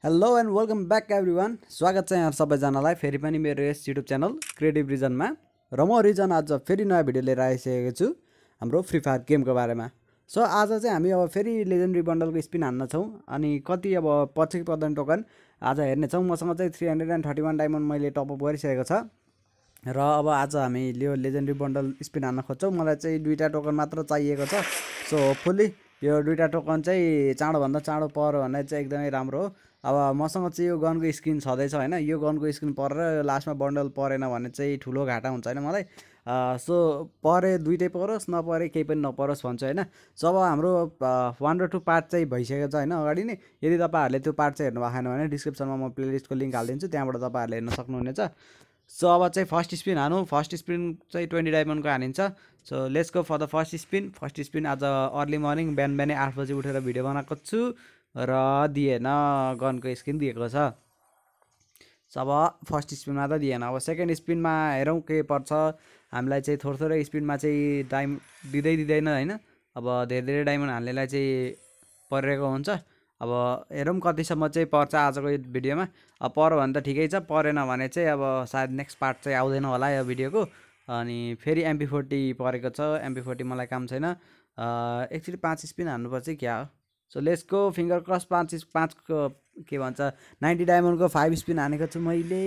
Hello and welcome back everyone. स्वागत छ यहाँ सबैजनालाई फेरि पनि मेरो यस युट्युब च्यानल क्रिएटिभ रिजनमा। र म रिजन आज फेरि नयाँ भिडियो लिएर आइसकेको छु हाम्रो फ्री फायर गेमको बारेमा। सो आज चाहिँ हामी अब फेरि लेजेन्डरी बन्डलको स्पिन हान्न छौँ अनि कति अब पछि पर्दैन टोकन आज हेर्नेछौँ। मसँग चाहिँ 331 डायमन्ड मैले टपअप गरिसकेको छ र अब आज हामी यो लेजेन्डरी बन्डल स्पिन हान्न खोज्छौँ। मलाई चाहिँ 2टा टोकन मात्र चाहिएको छ। सो होपफुल्ली यो 2टा टोकन चाहिँ चाँडोभन्दा चाँडो पर्यो भने चाहिँ एकदमै राम्रो हो। अब मसँग चाहिँ यो गनको स्किन छँदैछ होइन, यो गनको स्किन परेर लास्टमा बन्डल परेन भने चाहिँ ठुलो घाटा हुन्छ होइन मलाई। सो परे दुइटै परोस् नपरे केही पनि नपरोस् भन्छु होइन। सो अब हाम्रो 1 र 2 पार्ट चाहिँ भइसकेको छ होइन अगाडि नै। यदि तपाईँहरूले त्यो पार्ट चाहिँ हेर्नु भएको छैन भने डिस्क्रिप्सनमा म प्लेलिस्टको लिङ्क हालिदिन्छु, त्यहाँबाट तपाईँहरूले हेर्न सक्नुहुनेछ। सो अब चाहिँ फर्स्ट स्पिन हानु। फर्स्ट स्पिन चाहिँ 20 डायमन्डको हानिन्छ। So let's go for the first spin. First spin आज अर्ली मर्निङ बिहानै 8 बजी उठेर भिडियो बनाएको छु र दिएन, गनको स्किन दिएको छ। सो अब फर्स्ट स्पिनमा त दिएन। अब सेकेन्ड स्पिनमा हेरौँ के पर्छ। हामीलाई चाहिँ थोरै स्पिनमा चाहिँ दिँदैन होइन। अब धेरै डायमन्ड हाल्नेलाई चाहिँ परिरहेको हुन्छ। अब हेरौँ कतिसम्म चाहिँ पर्छ आजको यो भिडियोमा। अब पर्यो भने त ठिकै छ, परेन भने चाहिँ अब सायद नेक्स्ट पार्ट चाहिँ आउँदैन होला यो भिडियोको। अनि फेरि MP40 परेको छ। MP40 मलाई काम छैन। एक्चुअली 5 स्पिन हान्नुपर्छ क्या हो। So let's go, finger cross. 5को के भन्छ 90 डायमन्डको 5 स्पिन हानेको छु मैले।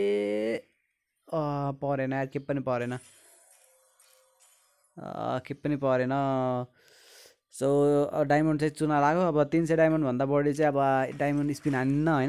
परेन यार, के पनि परेन, के पनि परेन। सो डायमन्ड चाहिँ चुना लाग्यो। अब 300 डायमन्डभन्दा बढी चाहिँ अब डायमन्ड स्पिन हानिन्न होइन,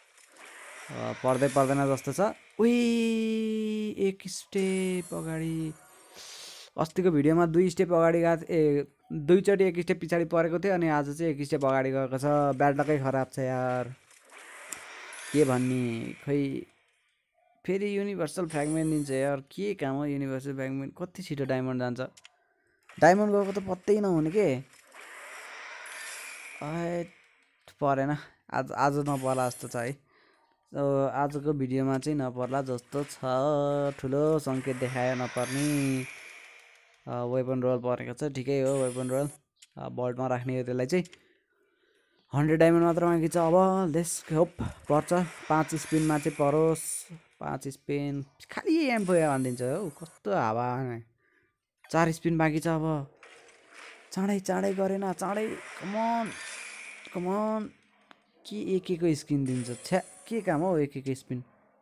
पर्दैन जस्तो छ। उही एक स्टेप अगाडि, अस्तिको भिडियोमा 2 स्टेप अगाडि गएको थिएँ, 2चोटि 1 स्टेप पछाडि परेको थियो अनि आज चाहिँ 1 स्टेप अगाडि गएको छ। ब्याड लकै खराब छ यार, के भन्ने खै। फेरि युनिभर्सल फ्रेगमेन्ट दिन्छ यार, के काम हो युनिभर्सल फ्रेगमेन्ट। कति छिटो डायमन्ड जान्छ, डायमन्ड गएको त पत्तै नहुने के। परेन आज नपर्ला जस्तो छ है। सो आजको भिडियोमा चाहिँ नपर्ला जस्तो छ, ठुलो सङ्केत देखायो नपर्ने। वेपन रोल परेको छ, ठिकै हो। वेपन रोल बल्टमा राख्ने हो, त्यसलाई चाहिँ 100 डायमन्ड मात्र बाँकी छ। अब लेट्स होप पर्छ। 5 स्पिनमा चाहिँ परोस्। 5 स्पिन खालि एम्फो भनिदिन्छ हौ, कस्तो हावा। 4 स्पिन बाँकी छ। अब चाँडै गरेन, चाँडै। कमन के एकको स्किन दिन्छ छ्या, के काम हो एकको स्पिन।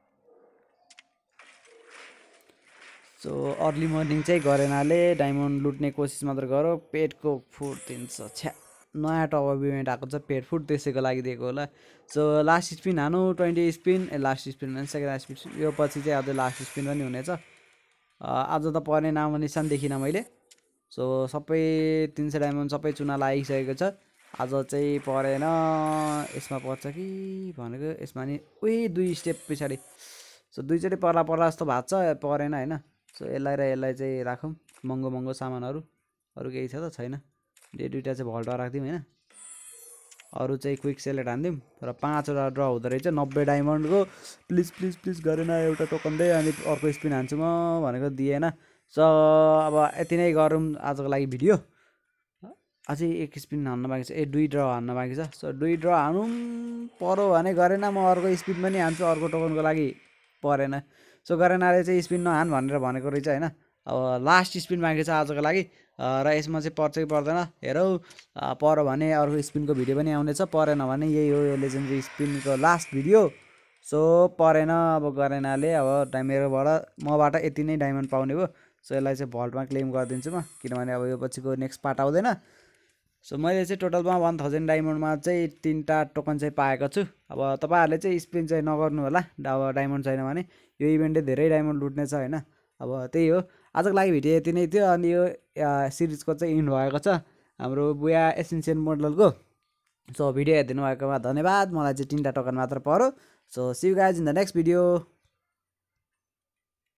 सो अर्ली मर्निङ चाहिँ गरेनाले डायमन्ड लुट्ने कोसिस मात्र गरौँ। पेटको फुड दिन्छ छ्या, नयाँ टप इभेन्ट आएको छ पेट फुड, त्यसैको लागि दिएको होला। सो लास्ट स्पिन हानु। 20 स्पिन लास्ट स्पिन भने सेकेन्ड स्पिन, यो पछि चाहिँ अझै लास्ट स्पिन पनि हुनेछ। आज त पर्ने नाम निशान देखिनँ मैले। सो सबै 300 डायमन्ड सबै चुना लागिसकेको छ। आज चाहिँ परेन, यसमा पर्छ कि भनेको, यसमा नि उही 2 स्टेप पछाडि। सो 2चोटि पर्ला जस्तो भएको छ, परेन होइन। सो यसलाई चाहिँ राखौँ, महँगो सामानहरू। अरू केही छ त छैन। 2टा चाहिँ भल्टमा राखिदिउँ होइन, अरू चाहिँ क्विक सेलेक्ट हानिदिउँ। र 5वटा ड्र हुँदो रहेछ 90 डायमन्डको। प्लिज गरेन, एउटा टोकन दे अनि अर्को स्पिन हान्छु म भनेको दिएन। सो अब यति नै गरौँ आजको लागि भिडियो। अझै 1 स्पिन हान्न बाँकी छ, 2 ड्र हान्न बाँकी छ। सो 2 ड्र हानौँ, पर्यो भने गरेन म अर्को स्पिन पनि हान्छु अर्को टोकनको लागि। परेन। सो गरेनाले चाहिँ स्पिन नहान भनेर भनेको रहेछ होइन। अब लास्ट स्पिन बाँकी छ आजको लागि र यसमा चाहिँ पर्छ कि पर्दैन हेरौँ। पर्यो भने अर्को स्पिनको भिडियो पनि आउनेछ, परेन भने यही हो यो लेजेन्डरी स्पिनको लास्ट भिडियो। सो परेन, अब गरेनाले अब मबाट यति नै डायमन्ड पाउने भयो। सो यसलाई चाहिँ भल्टमा क्लेम गरिदिन्छु म, किनभने अब यो पछिको नेक्स्ट पार्ट आउँदैन। सो मैले चाहिँ टोटलमा 1000 डायमन्डमा चाहिँ 3टा टोकन चाहिँ पाएको छु। अब तपाईँहरूले चाहिँ स्पिन चाहिँ नगर्नु होला, अब डायमन्ड छैन भने। यो इभेन्टले धेरै डायमन्ड लुट्ने छ होइन। अब त्यही हो आजको लागि भिडियो यति नै थियो। अनि यो सिरिजको चाहिँ इन्ड भएको छ हाम्रो बुया एसेन्सियन मोडलको। सो भिडियो हेरिदिनु भएकोमा धन्यवाद। मलाई चाहिँ 3टा टोकन मात्र पर्यो। So see you guys in the next video.